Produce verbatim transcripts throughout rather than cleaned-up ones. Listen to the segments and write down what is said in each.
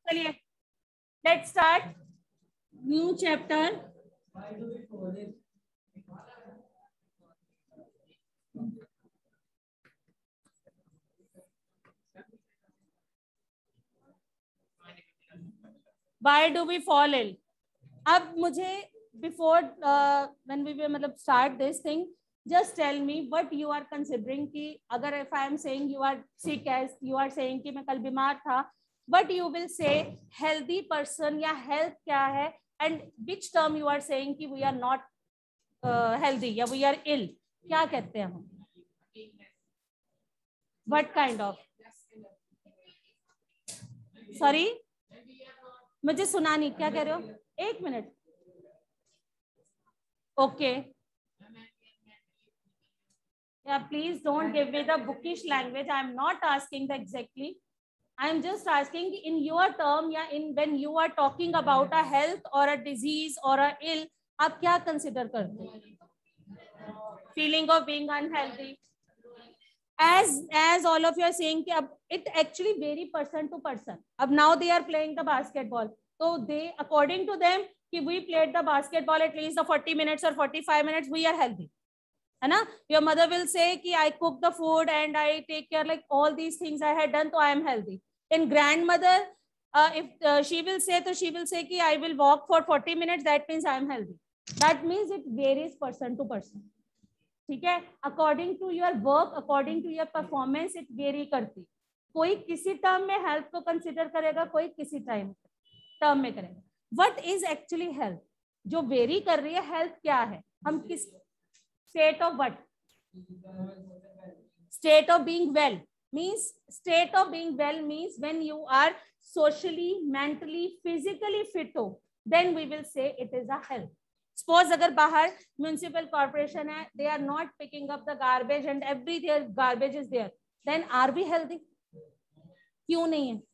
चलिए let's start new chapter. Why do we fall ill? अब मुझे before uh, when we will मतलब start this thing, just tell me what you are considering कि अगर if I am saying you are sick as you are saying कि मैं कल बीमार था, but you will say healthy person या health क्या है, and which term you are saying कि we are not uh, healthy या we are ill, क्या कहते हैं हम? What kind of? Sorry, मुझे सुना नहीं, क्या कह रहे हो? एक minute. Okay. Yeah, please don't give me the bookish language. I am not asking the exactly. I am just asking in your term या in when you are talking about a health or a disease or a ill, आप क्या consider करते हो? Feeling of being unhealthy. As as all of you are saying कि अब it actually vary person to person. अब now they are playing the basketball. So they according to them कि we played the basketball at least the forty minutes or forty-five minutes, we are healthy. है ना? Your mother will say कि I cook the food and I take care like all these things I had done, so I am healthy. In grandmother, uh, if uh, she will say, so she will say कि I will walk for forty minutes, that means I am healthy. That means it varies person to person. ठीक है? According to your work, according to your performance, it vary करती. कोई किसी term में health को consider करेगा, कोई किसी टाइम टर्म में करेगा. What is actually health? जो वेरी कर रही है हेल्थ क्या है? हम किस state of what? State of being well means state of being well means when you are socially, mentally, physically fit हो, then we will say it is a health. Suppose अगर बाहर म्यूनिसिपल कॉर्पोरेशन है, they are not picking up the garbage and every their garbage is there, then are we healthy? क्यों नहीं है?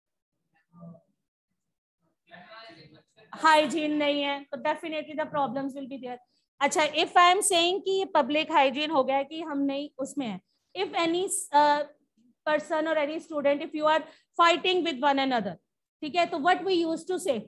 Hygiene नहीं है, तो definitely the problems will be there. अच्छा, इफ आई एम सेइंग कि ये पब्लिक हाइजीन हो गया कि हम नहीं उसमें है, इफ एनी पर्सन और any student if you are fighting with one another, ठीक है, तो what we used to say,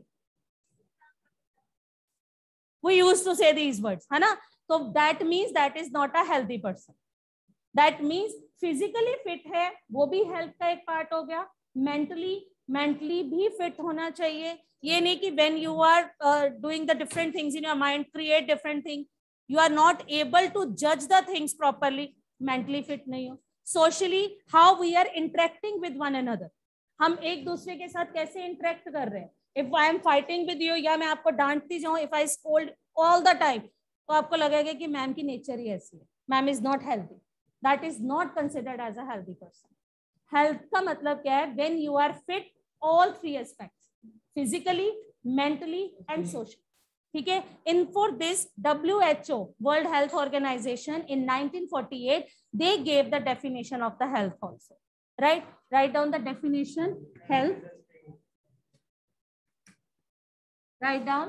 we used to say these words, है ना? तो that means that is not a healthy person. That means physically fit है, वो भी health का एक पार्ट हो गया. मेंटली मेंटली भी फिट होना चाहिए. ये नहीं कि when you are uh, doing the different things in your mind, create different things, you are not able to judge the things properly, mentally fit नहीं हो. Socially, how we are interacting with one another, हम एक दूसरे के साथ कैसे interact कर रहे हैं. If I am fighting with you या मैं आपको डांटती जाऊं, if I scold all the time, तो आपको लगेगा कि मैम की नेचर ही ऐसी है, ma'am is not healthy. That is not considered as a healthy person. Health का मतलब क्या है? When you are fit all three aspects, physically, mentally and socially. ठीक है. In for this W H O, world health Organization, in nineteen forty eight they gave the definition of the health also. Right? Write down the definition. Health. Write down.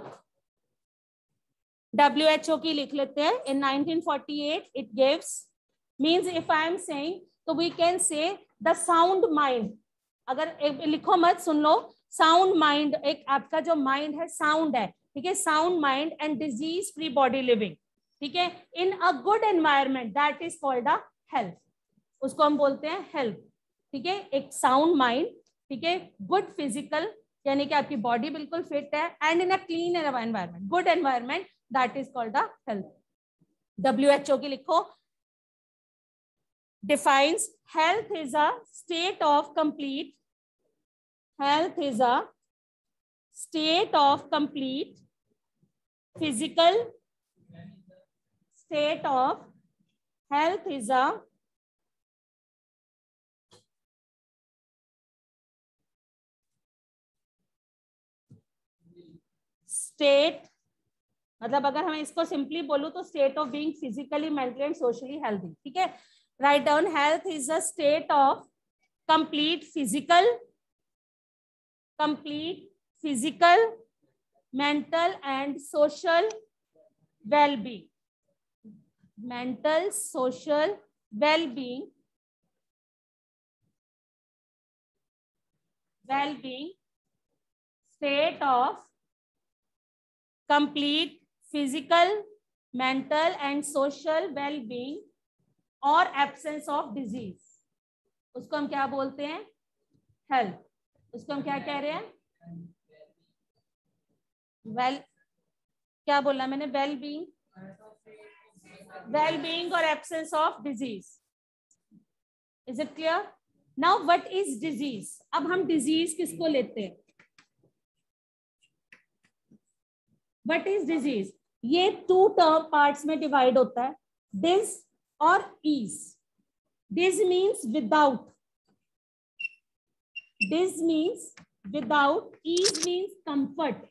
W H O की लिख लेते हैं. In nineteen forty-eight it gives, means if I am saying, तो we can say the sound mind. अगर लिखो मत, सुन लो. Sound mind, एक आपका जो mind है sound है, ठीक है. Sound mind and disease free body living, ठीक है. In a good environment, that is called a health. उसको हम बोलते हैं health, ठीक है. एक sound mind, ठीक है. Good physical, यानी कि आपकी बॉडी बिल्कुल फिट है, and in a clean environment, good environment, that is called the health. WHO की लिखो. Defines health is a state of complete, health is a state of complete physical, state of health is a state, मतलब अगर हम इसको simply बोलूं तो state of being physically, mentally and socially healthy. ठीक है. Write down. Health is a state of complete physical, complete physical, mental and social well-being, mental social well-being, well-being state of complete physical, mental and social well-being और absence of disease, उसको हम क्या बोलते हैं? Health. उसको हम क्या कह रहे हैं? वेल, क्या बोला मैंने? वेल बीइंग, वेल बीइंग और absence of disease. Is it clear? Now what is disease? अब हम डिजीज किसको लेते हैं? What is disease? ये टू टर्म पार्ट्स में डिवाइड होता है, डिज और ease. Dis means without, dis means without, ease means comfort.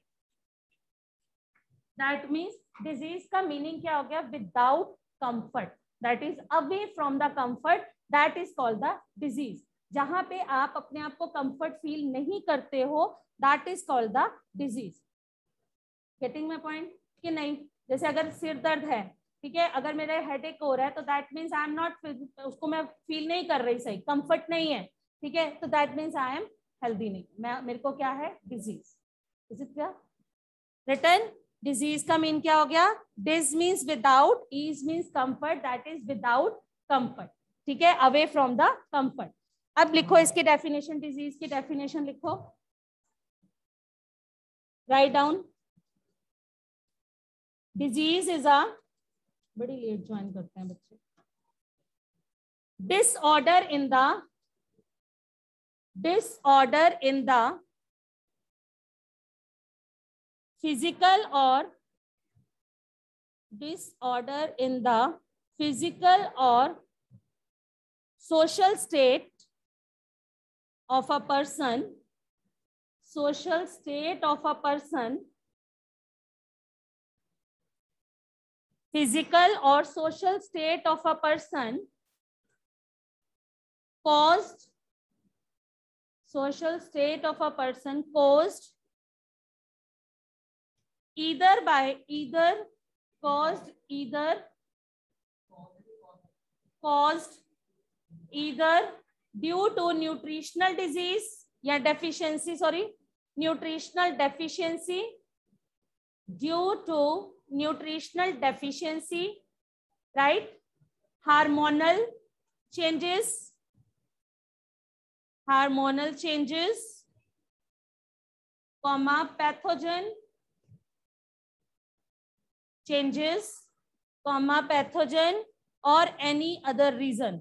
That means disease का मीनिंग क्या हो गया? Without comfort, that is away from the comfort, that is called the disease. जहां पे आप अपने आप को कंफर्ट फील नहीं करते हो, that is called the disease. Getting my point कि नहीं? जैसे अगर सिर दर्द है, ठीक है, अगर मेरा हेडेक हो रहा है तो that means I am not, उसको मैं फील नहीं कर रही सही, कंफर्ट नहीं है, ठीक है, तो that means I am healthy नहीं, मैं मेरे को क्या है? डिजीज। इज इट क्या? रिटर्न डिजीज का मीन क्या हो गया? Dis means without, ease means comfort, that is without comfort, ठीक है, अवे फ्रॉम द कंफर्ट। अब लिखो इसकी डेफिनेशन, डिजीज की डेफिनेशन लिखो, write down. Disease is a, बड़ी लेट ज्वाइन करते हैं बच्चे, disorder in the, disorder in the physical और डिसऑर्डर इन द फिजिकल और social state of a person, social state of a person, physical or social state of a person caused, social state of a person caused either by, either caused, either caused either due to nutritional disease या deficiency, sorry, nutritional deficiency, due to nutritional deficiency, right? Hormonal changes, hormonal changes, comma pathogen changes, comma pathogen or any other reason.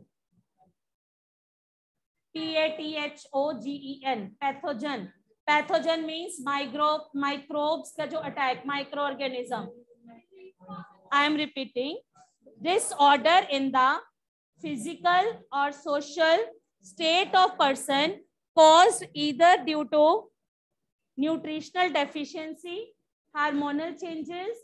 P A T H O G E N, pathogen. Pathogen means micro, microbes का जो attack, microorganism. I am repeating, disorder in the physical or social state of person caused either due to nutritional deficiency, hormonal changes,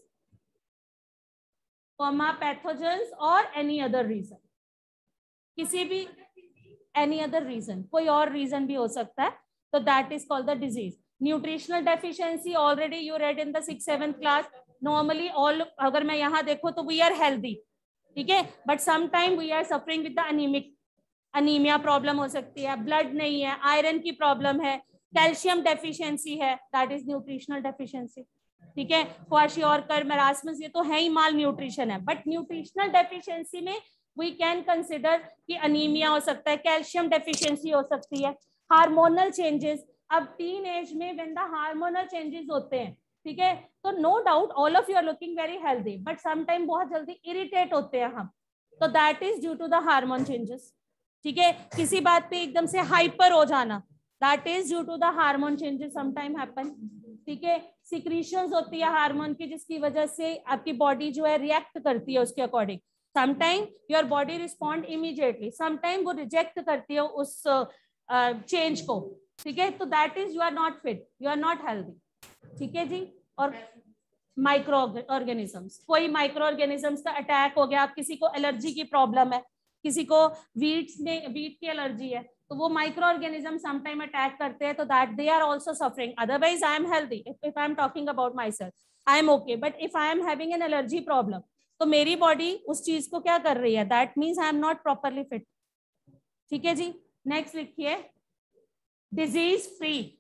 comma pathogens or any other reason. किसी भी any other reason, कोई और reason भी हो सकता है, तो that is called the disease. Nutritional deficiency already you read in the sixth seventh class. Normally all, अगर मैं यहाँ देखो तो we are healthy, ठीक है, but sometime we are suffering with the anemic, anemia problem हो सकती है, blood नहीं है, iron की problem है, calcium deficiency है, that is nutritional deficiency, ठीक है, क्वाशियोरकर, मेरास्मस, ये तो है ही माल न्यूट्रिशन है, बट न्यूट्रिशनल डेफिशिएंसी में वी कैन कंसिडर कि अनीमिया हो सकता है, कैल्शियम डेफिशिएंसी हो सकती है, हार्मोनल चेंजेस। अब टीन एज में व्हेन द हार्मोनल चेंजेस होते हैं, ठीक है, तो no doubt all of you are looking very healthy, but some time बहुत जल्दी इरिटेट होते हैं हम, तो that is due to the hormone changes, ठीक है, किसी बात पे एकदम से हाइपर हो जाना, that is due to the hormone changes some time happen, ठीक है, सिक्रीशंस होती है हार्मोन की जिसकी वजह से आपकी बॉडी जो है रिएक्ट करती है उसके according, sometime your body respond immediately, sometime वो रिजेक्ट करती है उस चेंज uh, को, ठीक है, तो that is you are not fit, you are not healthy, ठीक है जी। और माइक्रो ऑर्गेनिजम्स, कोई माइक्रो ऑर्गेनिजम्स का अटैक हो गया, आप किसी को एलर्जी की प्रॉब्लम है, किसी को वीट्स में वीट की एलर्जी है, तो वो माइक्रो ऑर्गेनिज्म समटाइम अटैक करते हैं, तो that they are also suffering, otherwise I am healthy, if I am talking about my self I am okay, but if I am having an allergy problem, तो मेरी body उस चीज को क्या कर रही है, that means I am not properly fit, ठीक है जी। नेक्स्ट लिखिए, डिजीज फ्री,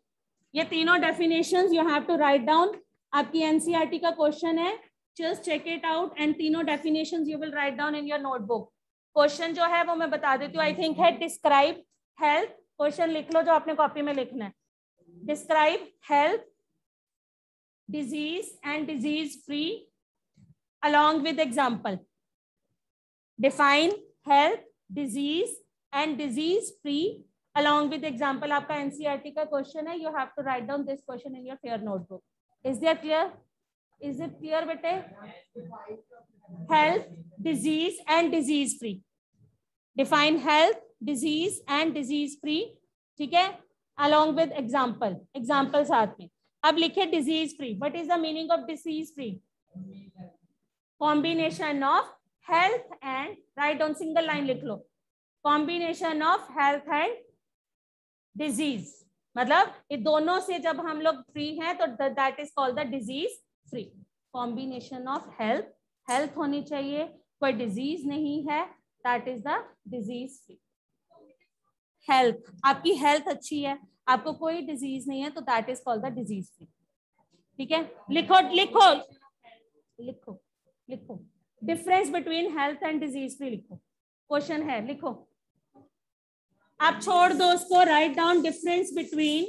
ये तीनों definitions you have to write down. आपकी एनसीईआरटी का क्वेश्चन है, just check it out and तीनों definitions you will write down in your notebook. Question जो है वो मैं बता देती हूँ, आई थिंक है डिस्क्राइब हेल्थ. क्वेश्चन लिख लो जो आपने कॉपी में लिखना है. Describe health, disease and disease free along with example. Define health, disease and disease free along with example. आपका एनसीईआरटी का क्वेश्चन है. You have to write down this question in your fair notebook. Is that clear? Is it clear बेटे? Health, disease and disease free. Define health, disease and disease free. ठीक है? Along with example. Example साथ में. अब लिखे disease free. What is the meaning of disease free? Combination of health and, write down single line लिख लो. Combination of health and disease. मतलब ये दोनों से जब हम लोग फ्री हैं तो that is called the disease free. Combination of health, health होनी चाहिए, कोई disease नहीं है, that is the disease free. Health, आपकी health अच्छी है, आपको कोई disease नहीं है तो that is called the disease free. ठीक है? लिखो लिखो लिखो लिखो. Difference between health and disease free लिखो. क्वेश्चन है, लिखो. आप छोड़ दो उसको. Write down difference between,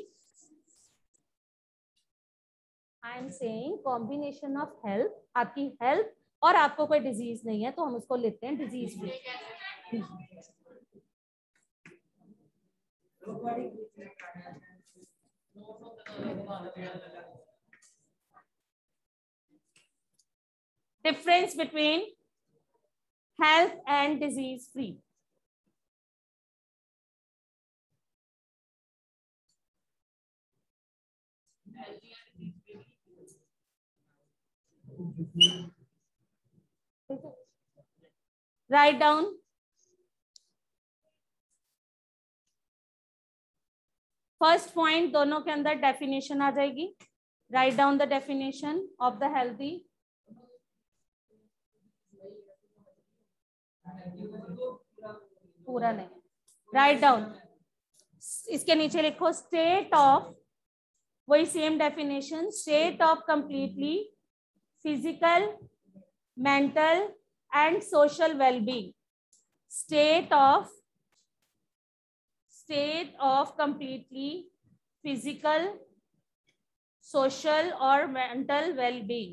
I am saying combination of health, आपकी हेल्थ और आपको कोई डिजीज नहीं है तो हम उसको लेते हैं disease free. Difference between health and disease free. Write down. First point दोनों के अंदर definition आ जाएगी. Write down the definition of the healthy. पूरा नहीं. Write down. इसके नीचे लिखो स्टेट ऑफ, वही same definition, state of completely physical, mental and social wellbeing. State of state of completely physical, social और मेंटल वेलबींग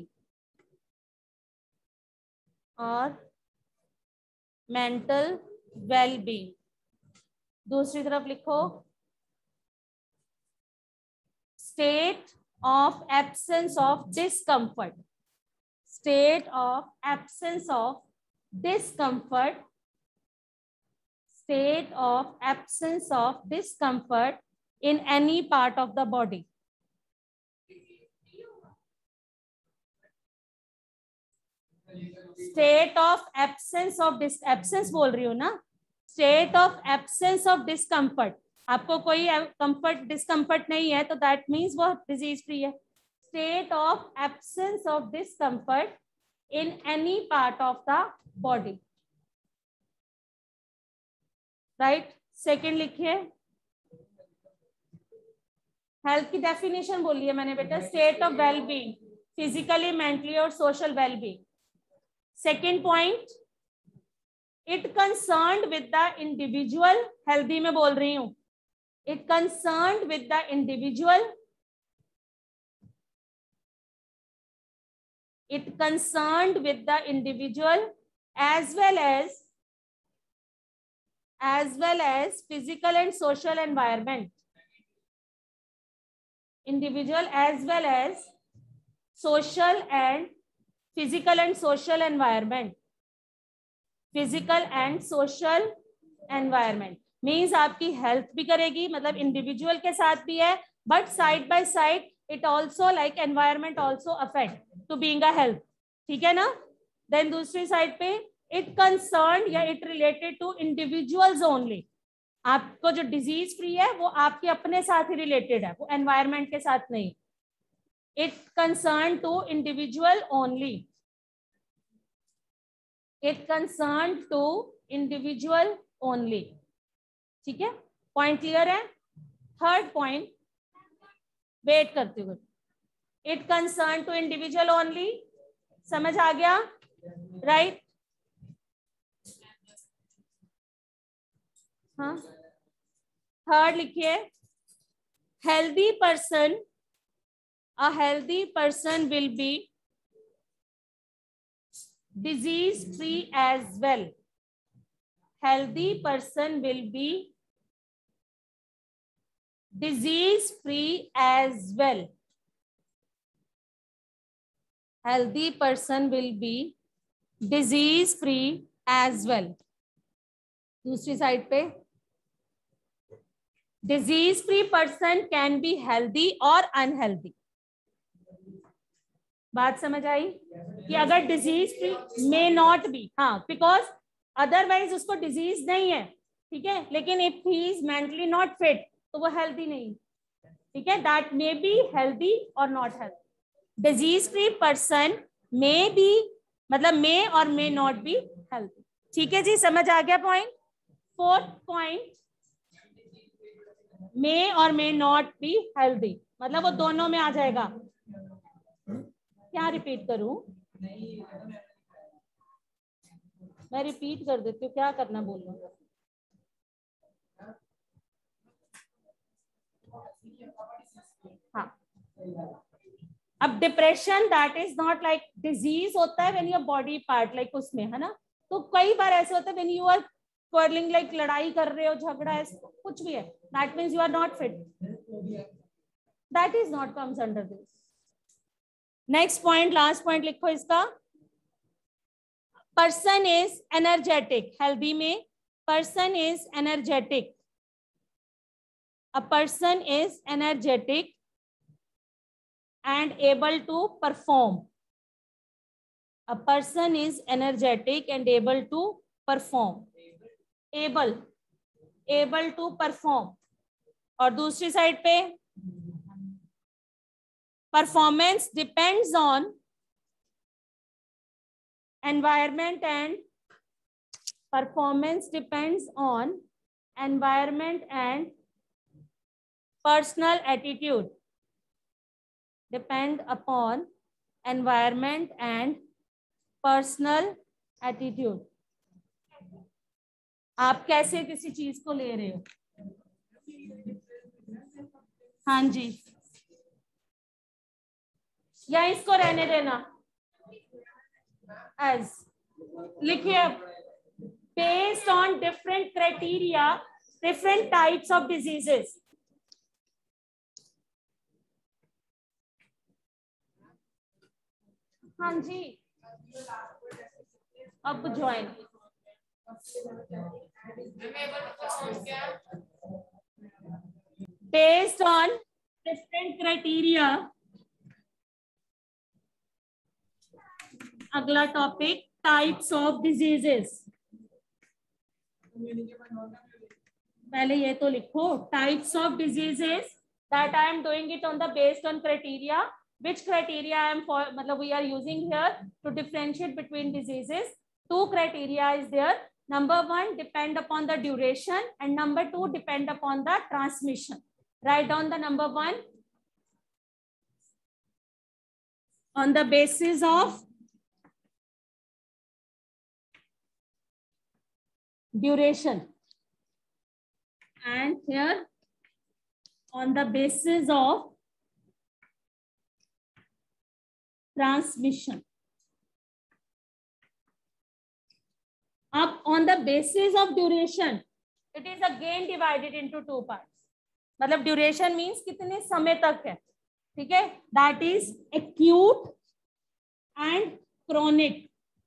और mental wellbeing. दूसरी तरफ लिखो state of absence of discomfort. State of absence of discomfort. State of absence of discomfort in any part of the body. State of absence of dis absence बोल रही हूँ ना. State of absence of discomfort, आपको कोई comfort discomfort नहीं है तो that means वो डिजीज फ्री है. State of absence of discomfort in any part of the body. Right. Second लिखिए. हेल्थ की डेफिनेशन बोलिए मैंने बेटा. State of wellbeing, physically, mentally और social wellbeing. Second point, it concerned with the individual. Healthy में बोल रही हूं. It concerned with the individual. It concerned with the individual as well as as well as physical and social environment. Individual as well as social and physical and social environment. Physical and social environment means आपकी health भी करेगी, मतलब individual के साथ भी है, but side by side it also like environment also affect to being a health. ठीक है ना. देन दूसरी साइड पे इट कंसर्न या it related to individuals only. आपको जो डिजीज फ्री है वो आपके अपने साथ ही रिलेटेड है, वो एनवायरमेंट के साथ नहीं. It concerned to individual only. It concerned to individual only. ठीक है. पॉइंट क्लियर है. थर्ड पॉइंट, वेट करते हुए, it concern to individual only, समझ आ गया, राइट? हाँ, थर्ड लिखिए, healthy person, a healthy person will be disease free as well. Healthy person will be disease free as well. Healthy person will be disease free as well. दूसरी side पे, disease free person can be healthy or unhealthy. बात समझ आई कि अगर disease free may not be, हाँ, because otherwise उसको disease नहीं है, ठीक है, लेकिन if he is mentally not fit तो वो हेल्दी नहीं, ठीक है, दैट मे बी हेल्दी और not healthy. Disease free person may be, मतलब मे और मे नॉट बी हेल्दी. ठीक है जी, समझ आ गया पॉइंट. फोर्थ पॉइंट, मे और मे नॉट बी हेल्दी, मतलब वो दोनों में आ जाएगा. क्या रिपीट करूं? मैं रिपीट कर देती हूँ, क्या करना बोल रहा हूँ. हाँ, अब depression that is not like disease होता है when your body part like उसमें, है ना, तो कई बार ऐसे होता है when you are quarrelling, like लड़ाई कर रहे हो, झगड़ा है, कुछ भी है, that means you are not fit, that is not comes under this. Next point, last point लिखो इसका, पर्सन इज एनर्जेटिक. हेल्दी में person is energetic, a person is energetic and able to perform. A person is energetic and able to perform. Able, able to perform. और दूसरी side पे, performance depends on environment and performance depends on environment and personal attitude. Depend upon environment and personal attitude. आप कैसे किसी चीज को ले रहे हो. हाँ जी, या इसको रहने देना. एज लिखिए, based on different criteria, different types of diseases. हाँ जी, अब join. Based on different criteria. अगला टॉपिक, टाइप्स ऑफ डिजीजेस. पहले ये तो लिखो, types of diseases, that I am doing it on the based on criteria. Which criteria I am for, मतलब we are using here to differentiate between diseases. Two criteria is there. Number one, depend upon the duration, and number two, depend upon the transmission. Write down the number one. On the basis of duration, and here on the basis of transmission. Up on the basis of duration, it is again divided into two parts. मतलब duration means कितने समय तक है, ठीक है, that is acute and chronic.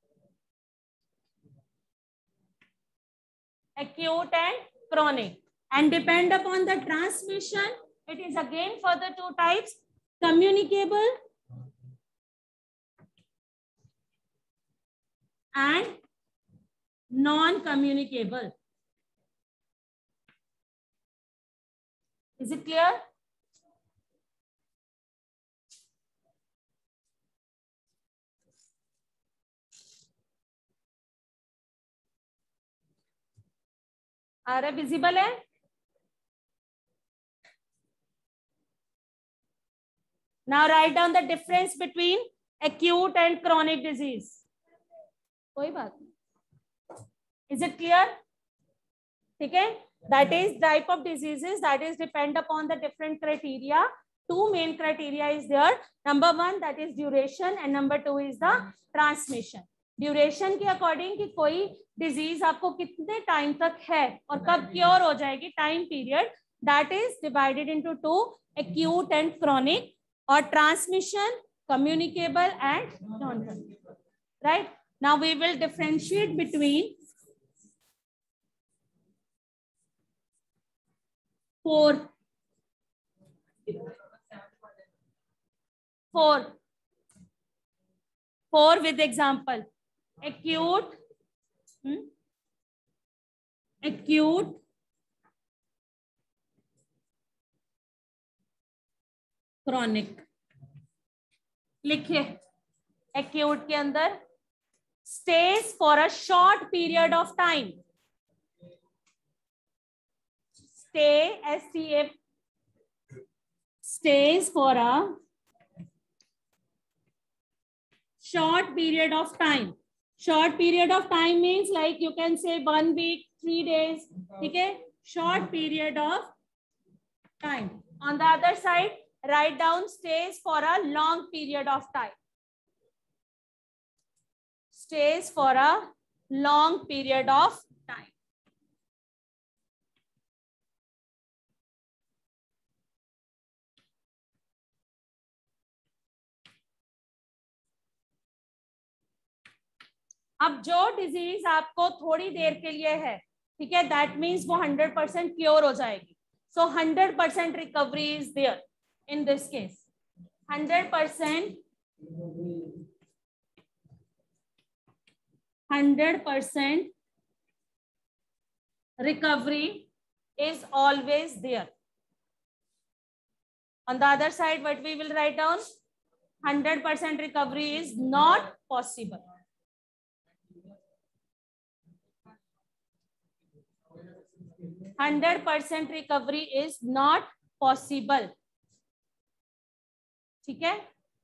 Acute and chronic, and depend upon the transmission, it is again further two types, communicable and non-communicable. Is it clear? आ रहा, visible है? Now write down the difference between acute and chronic disease. कोई बात नहीं. Is it clear? ठीक है. That is type of diseases that is depend upon the different criteria. Two main criteria is there. Number one, that is duration, and number two is the transmission. Duration के according कि कोई disease आपको कितने time तक है और कब cure हो जाएगी, time period, that is divided into two, acute and chronic, or transmission, communicable and non-communicable. Right? Now we will differentiate between four. Four. Four with example. Acute. Hmm? Acute. Chronic. लिखिए. Acute के अंदर stays for a short period of time. Stay, S T A, stays for a short period of time. Short period of time means like you can say one week, three days. Okay, short period of time. On the other side, write down stays for a long period of time. Stays for a long period of time. अब जो disease आपको थोड़ी देर के लिए है, ठीक है, that means वो हंड्रेड परसेंट क्योर हो जाएगी. So hundred percent recovery is there in this case. Hundred percent hundred percent recovery is always there. On the other side, what we will write down? Hundred percent recovery is not possible. Hundred percent recovery is not possible. ठीक है.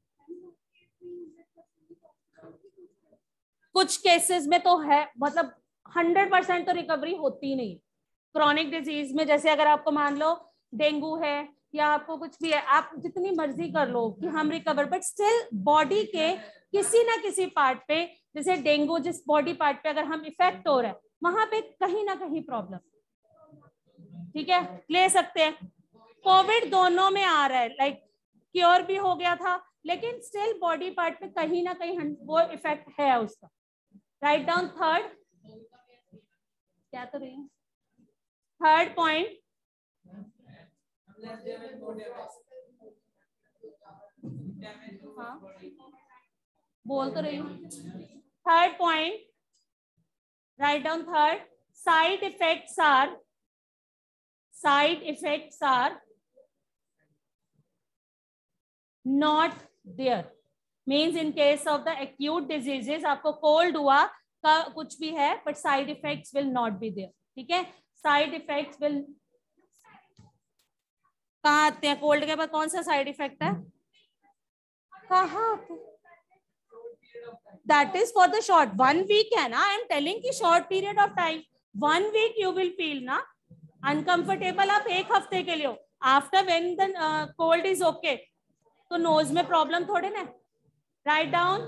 कुछ cases में तो है, मतलब hundred percent तो recovery होती नहीं. क्रॉनिक डिजीज में जैसे अगर आपको मान लो डेंगू है या आपको कुछ भी है, आप जितनी मर्जी कर लो कि हम रिकवर, बट स्टिल बॉडी के किसी ना किसी पार्ट पे, जैसे डेंगू जिस बॉडी पार्ट पे अगर हम इफेक्ट हो रहा है वहां पे कहीं ना कहीं प्रॉब्लम, ठीक है, ले सकते हैं. कोविड दोनों में आ रहा है, लाइक क्योर भी हो गया था लेकिन स्टिल बॉडी पार्ट में कहीं ना कहीं वो इफेक्ट है उसका. Write down third. क्या तो रही है थर्ड पॉइंट. हाँ बोल तो रही हूँ. Third point, write down third. Side effects are side effects are not there. Means in case of the acute diseases, आपको cold हुआ का कुछ भी है, but side effects will not be there. ठीक है, side effects will कहाँ आते हैं? कोल्ड के बाद कौन सा साइड इफेक्ट है? कहाँ? That is for the short one week है ना. I am telling कि short period of time, one week you will feel ना अनकंफर्टेबल. आप एक हफ्ते के लिए हो. After when the cold is okay, तो नोज में प्रॉब्लम थोड़े ना. Write down,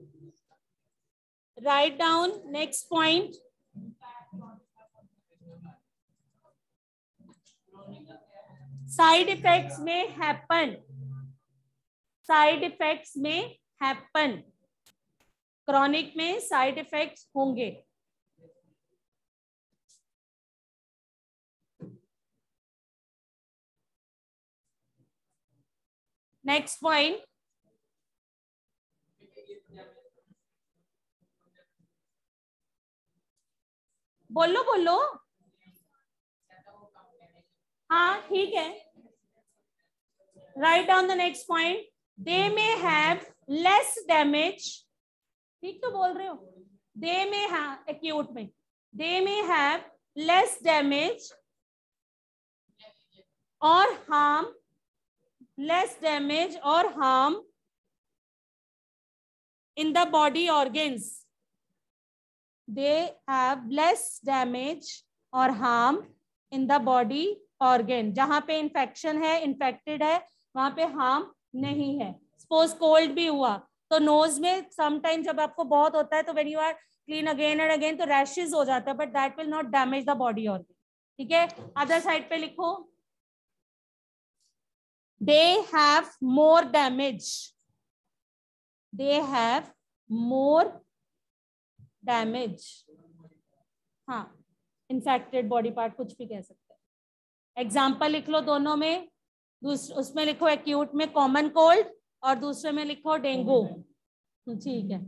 write down next point. Side effects में हैपन, साइड इफेक्ट्स में हैपन. क्रॉनिक में साइड इफेक्ट्स होंगे. Next point. बोलो बोलो. हाँ ठीक है. Write down the next point. They may have less damage. ठीक तो बोल रहे हो. दे मे हैव, एक्यूट में they may have less damage और harm less damage or harm in the body organs. They have less damage or harm in the body organ. जहां पे infection है, इन्फेक्टेड है, वहां पे हार्म नहीं है. सपोज कोल्ड भी हुआ तो नोज में समटाइम जब आपको बहुत होता है तो when you are clean again and again तो रैशेज हो जाता है, but that will not damage the body organ. ठीक है, अदर साइड पे लिखो. They have more damage. They have more damage. हाँ, इन्फेक्टेड बॉडी पार्ट कुछ भी कह सकते हैं. एग्जाम्पल लिख लो दोनों में. उसमें लिखो एक्यूट में कॉमन कोल्ड और दूसरे में लिखो डेंगू. ठीक है.